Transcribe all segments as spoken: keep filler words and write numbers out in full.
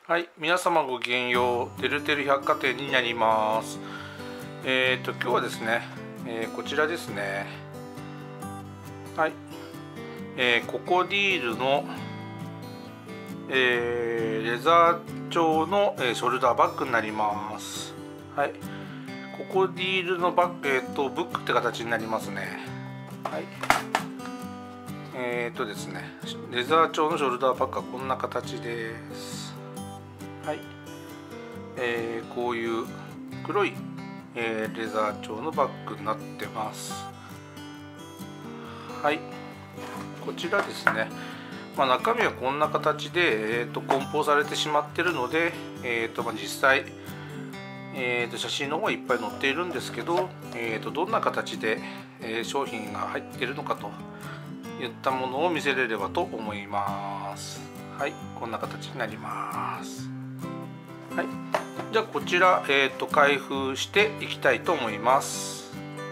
はい、皆様ごきげんよう。てるてる百貨店になります。えっと今日はですね、えー、こちらですね。はい、えー、ココディールの、えー、レザー調の、えー、ショルダーバッグになります。はい、ココディールのバッグ、えっとブックって形になりますね。はい。えっとですね、レザー調のショルダーバッグはこんな形です。はい、えー、こういう黒い、えー、レザー調のバッグになってます。はい、こちらですね、まあ、中身はこんな形で、えー、と梱包されてしまっているので、えーとまあ、実際、えー、と写真の方はいっぱい載っているんですけど、えー、とどんな形で、えー、商品が入っているのかといったものを見せれればと思います。はい、こんな形になります。はい、じゃあこちら、えー、と開封していきたいと思います。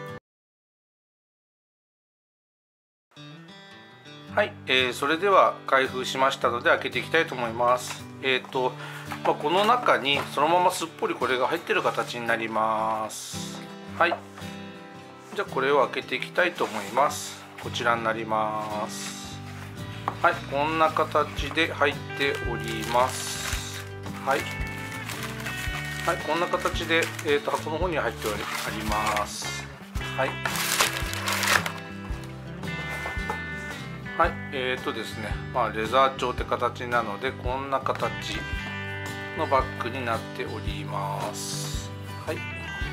はい、えー、それでは開封しましたので開けていきたいと思います。えっ、ー、と、まあ、この中にそのまますっぽりこれが入っている形になります。はい、じゃあこれを開けていきたいと思います。こちらになります。はい、こんな形で入っております。はい。はい、こんな形で、えー、と箱の方に入ってあります。はい。はい、えーとですね、まあ、レザー調って形なので、こんな形のバッグになっております。はい。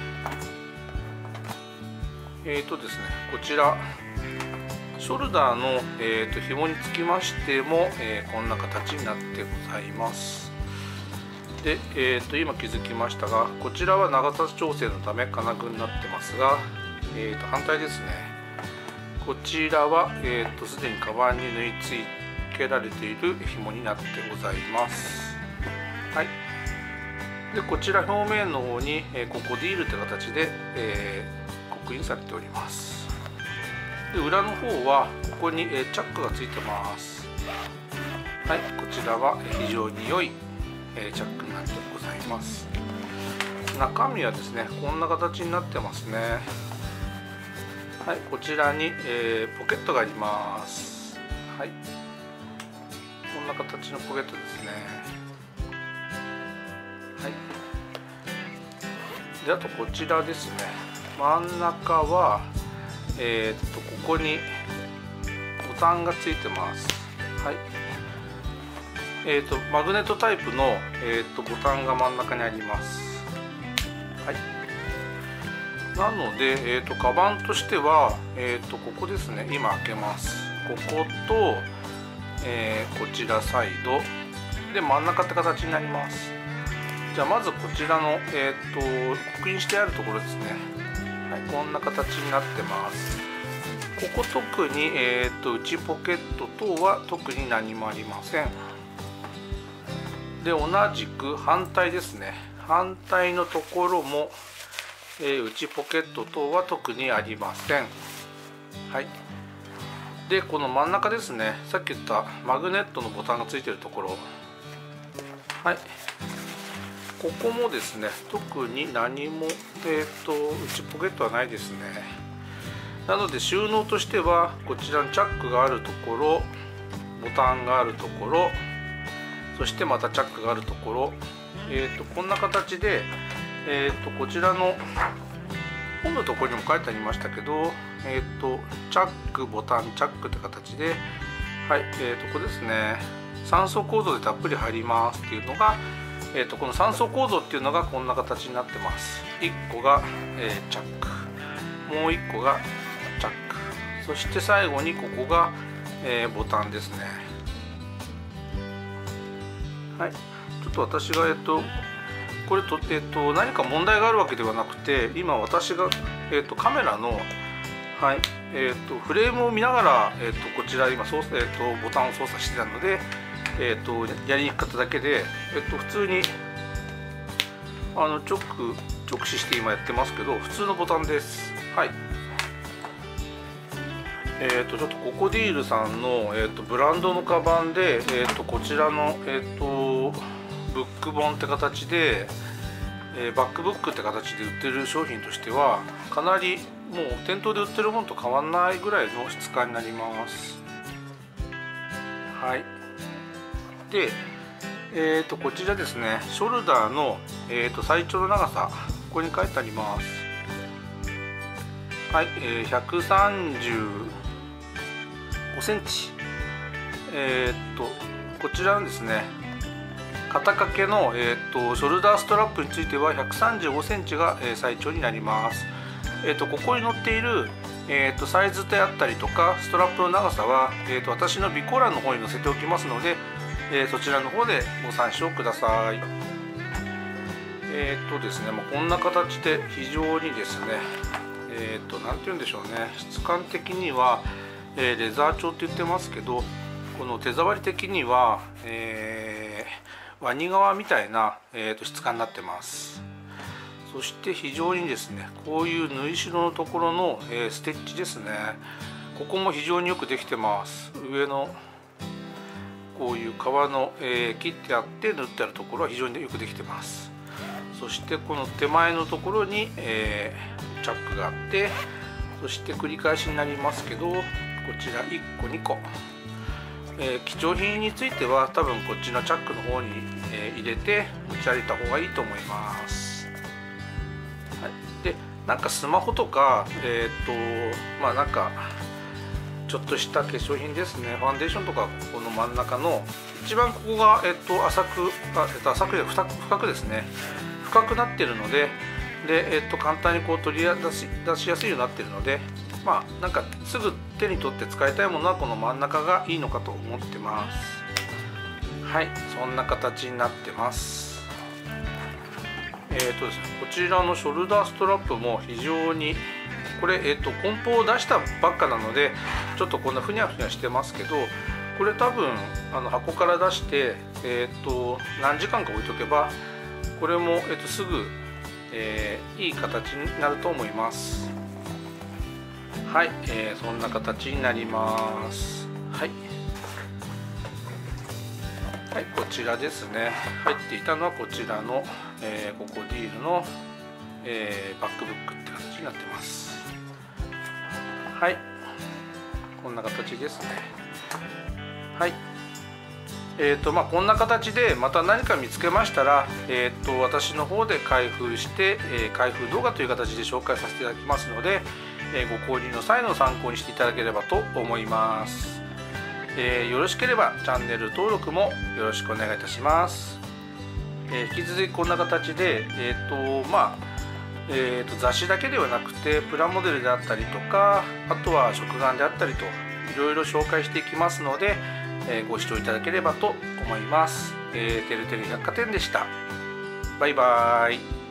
えーとですね、こちら、ショルダーの、えー、と紐につきましても、えー、こんな形になってございます。で、えー、と今気づきましたが、こちらは長さ調整のため金具になってますが、えー、と反対ですね。こちらは、えー、とすでにカバンに縫い付けられている紐になってございます。はい。で、こちら表面の方に、えー、ココディールって形で、えー、刻印されております。で、裏の方はここに、えー、チャックがついてます。はい、こちらは非常に良いえー、チャックになってございます。中身はですね、こんな形になってますね。はい、こちらに、えー、ポケットがあります。はい、こんな形のポケットですね。はい。で、あとこちらですね、真ん中はえー、っとここにボタンがついてます。はい。えーとマグネットタイプの、えーとボタンが真ん中にあります。はい。なので、えーとカバンとしては、えーとここですね、今開けます。ここと、えー、こちらサイドで真ん中って形になります。じゃあまずこちらの、えーと刻印してあるところですね。はい、こんな形になってます。ここ特に、えーと内ポケット等は特に何もありません。で、同じく反対ですね、反対のところも、えー、内ポケット等は特にありません。はい。で、この真ん中ですね、さっき言ったマグネットのボタンがついているところ、はい、ここもですね、特に何も、えーと内ポケットはないですね。なので収納としては、こちらにチャックがあるところ、ボタンがあるところ、そしてまたチャックがあるところ、えー、とこんな形で、えー、とこちらの本のところにも書いてありましたけど、えー、とチャック、ボタン、チャックって形で、はい、えー、とここですね、さん層構造でたっぷり入りますっていうのが、えー、とこのさん層構造っていうのがこんな形になってます。いっこが、えー、チャック、もういっこがチャック、そして最後にここが、えー、ボタンですね。はい、ちょっと私が、えっと、これと、えっと、何か問題があるわけではなくて、今私が、えっと、カメラの、はい、えっと、フレームを見ながら、えっと、こちら今操作、えっと、ボタンを操作してたので、えっと、やりにくかっただけで、えっと、普通にあの直直視して今やってますけど、普通のボタンです。はい。えー、とちょっとココディールさんの、えー、とブランドのカバンで、えー、とこちらの、えー、とブック本って形で、えー、バックブックって形で売ってる商品としてはかなりもう店頭で売ってるものと変わらないぐらいの質感になります。はい。で、えー、とこちらですね、ショルダーの、えー、と最長の長さ、ここに書いてあります。はい、えー、ひゃくさんじゅうごセンチ。えー、とこちらのですね、肩掛けの、えー、とショルダーストラップについてはひゃくさんじゅうごセンチが、えー、最長になります。えー、とここに載っている、えー、とサイズであったりとかストラップの長さは、えー、と私の備考欄の方に載せておきますので、えー、そちらの方でご参照ください。えっ、ー、とですね、まあ、こんな形で非常にですね、えっ、ー、と何て言うんでしょうね、質感的には、えー、レザー調って言ってますけど、この手触り的には、えー、ワニ革みたいな、えー、と質感になってます。そして非常にですね、こういう縫い代のところの、えー、ステッチですね、ここも非常によくできてます。上のこういう革の、えー、切ってあって縫ってあるところは非常によくできてます。そしてこの手前のところに、えー、チャックがあって、そして繰り返しになりますけど、こちらいっこにこ、えー、貴重品については多分こっちのチャックの方に、えー、入れて持ち歩いた方がいいと思います。はい、でなんかスマホとか、えー、っとまあなんかちょっとした化粧品ですね、ファンデーションとか、この真ん中の一番ここが、えっと、浅くあ、えっと、浅くで深く深くですね、深くなっているので、で、えっと、簡単にこう取り出し、出しやすいようになっているので、まあなんかすぐ手に取って使いたいものはこの真ん中がいいのかと思ってます。はい、そんな形になってます。えーとですね、こちらのショルダーストラップも非常にこれ、えーと、梱包を出したばっかなのでちょっとこんなふにゃふにゃしてますけど、これ多分あの箱から出して、えーと、何時間か置いとけばこれも、えーと、すぐ、えー、いい形になると思います。はい、えー、そんな形になります。はい、はい、こちらですね。入っていたのはこちらの、えー、ココディールの、えー、バックブックって形になってます。はい、こんな形ですね。はい、えーとまあ、こんな形でまた何か見つけましたら、えーと私の方で開封して、えー、開封動画という形で紹介させていただきますので、えー、ご購入の際の参考にしていただければと思います。えー、よろしければチャンネル登録もよろしくお願いいたします。えー、引き続きこんな形で、えーとまあえー、と雑誌だけではなくてプラモデルであったりとか、あとは食玩であったりといろいろ紹介していきますので、えー、ご視聴いただければと思います。えー、てるてる百貨店でした。バイバーイ。